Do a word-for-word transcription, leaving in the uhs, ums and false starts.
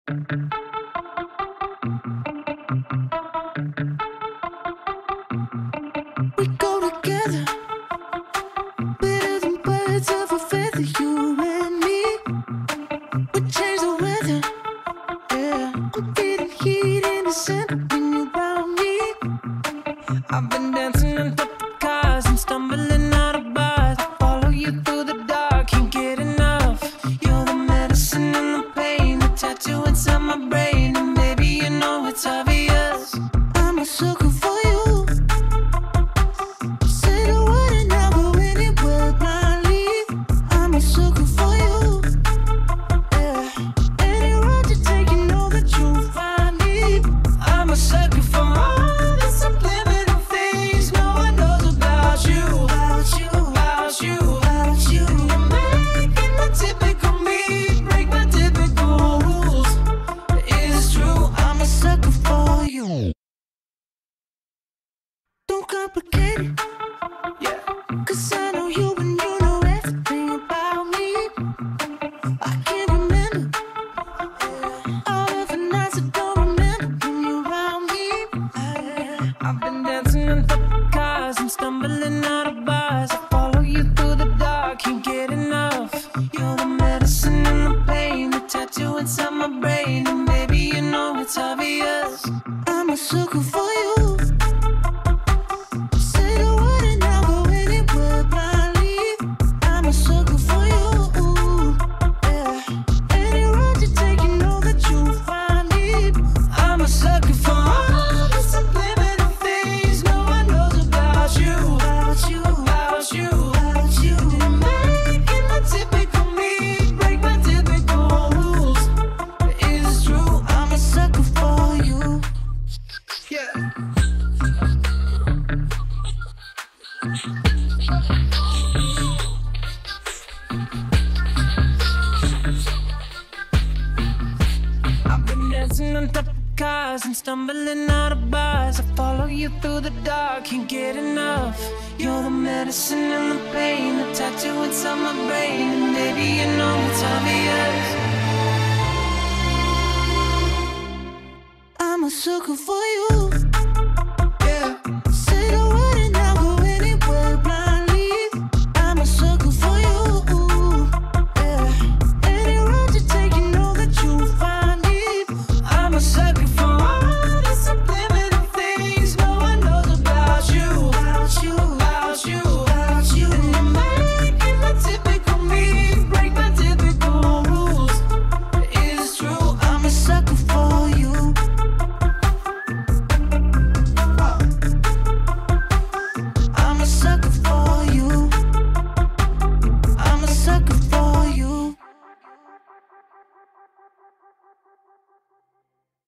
We go together, better than birds of a feather, you and me. We change the weather, yeah. I'm feeling heat in the center when you're around me. I've been dancing on top of cars and stumbling out of bars. I follow you through the dark, can't get enough. You're the medicine and the pain, the tattoo inside my brain. And baby, you know it's obvious, I'm a sucker for you. Say the word and I'll go anywhere blindly. I'm a sucker for you, yeah. Any road you take, you know that you'll find me. I'm a sucker for all the subliminal things no one knows about you, about you, about you, about you. You're making the typical me break my typical rules. It's true, I'm a sucker for you. Don't complicate it, yeah. Cause I know you and you know everything about me. I can't remember, yeah, all of the nights I don't remember when you're around me, yeah. I've been dancing on top of cars and stumbling out of bars. I follow you through the dark, can't get enough. You're the medicine and the pain, the tattoo inside my brain. And baby, you know it's obvious, I'm a sucker for you. Say the word and I'll go anywhere blindly. I'm a sucker for you, yeah. Any road you take, you know that you'll find me. I'm a sucker for all the subliminal things no one knows about you, about you, about you, about you. You're making the typical me break my typical rules. It's true, I'm a sucker for you, yeah. I've been dancing on top of cars and stumbling out of bars. I follow you through the dark, can't get enough. You're the medicine and the pain, the tattoo inside my brain. And baby, you know it's obvious, I'm a sucker for you.